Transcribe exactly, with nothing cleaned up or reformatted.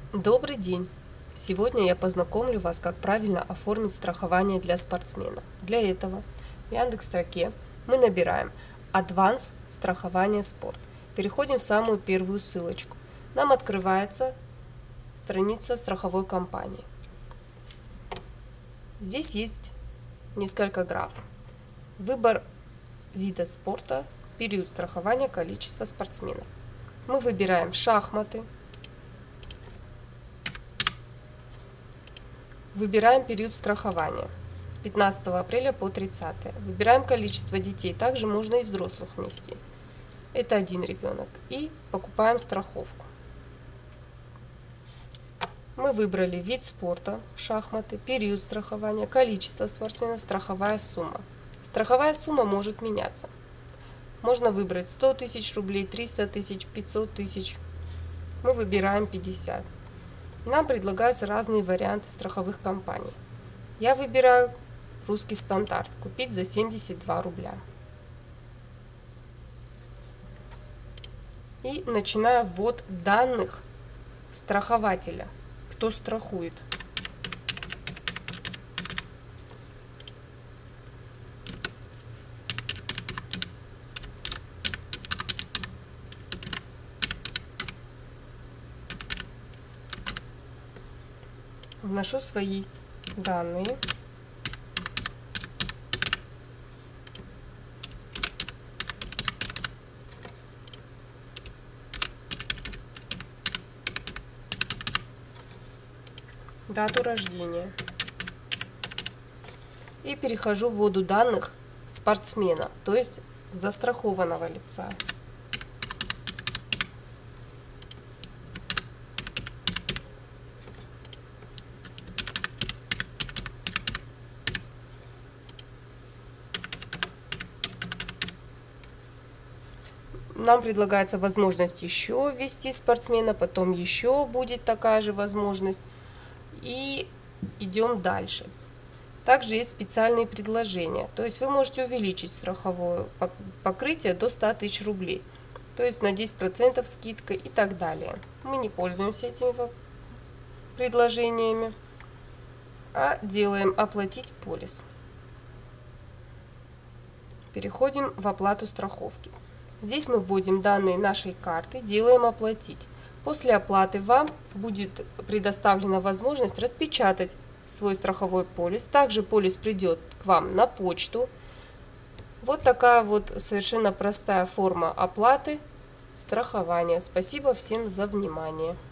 Добрый день! Сегодня я познакомлю вас, как правильно оформить страхование для спортсмена. Для этого в Яндекс.Строке мы набираем Advance страхование спорт. Переходим в самую первую ссылочку. Нам открывается страница страховой компании. Здесь есть несколько граф. Выбор вида спорта, период страхования, количество спортсменов. Мы выбираем шахматы. Выбираем период страхования с пятнадцатого апреля по тридцатое. Выбираем количество детей, также можно и взрослых внести. Это один ребенок. И покупаем страховку. Мы выбрали вид спорта, шахматы, период страхования, количество спортсмена, страховая сумма. Страховая сумма может меняться. Можно выбрать сто тысяч рублей, триста тысяч, пятьсот тысяч. Мы выбираем пятьдесят. Нам предлагаются разные варианты страховых компаний. Я выбираю русский стандарт, купить за семьдесят два рубля. И начинаю ввод данных страхователя, кто страхует. Вношу свои данные. Дату рождения. И перехожу в вводу данных спортсмена, то есть застрахованного лица. Нам предлагается возможность еще ввести спортсмена, потом еще будет такая же возможность. И идем дальше. Также есть специальные предложения. То есть вы можете увеличить страховое покрытие до ста тысяч рублей. То есть на десять процентов скидка и так далее. Мы не пользуемся этими предложениями, а делаем оплатить полис. Переходим в оплату страховки. Здесь мы вводим данные нашей карты, делаем оплатить. После оплаты вам будет предоставлена возможность распечатать свой страховой полис. Также полис придет к вам на почту. Вот такая вот совершенно простая форма оплаты страхования. Спасибо всем за внимание.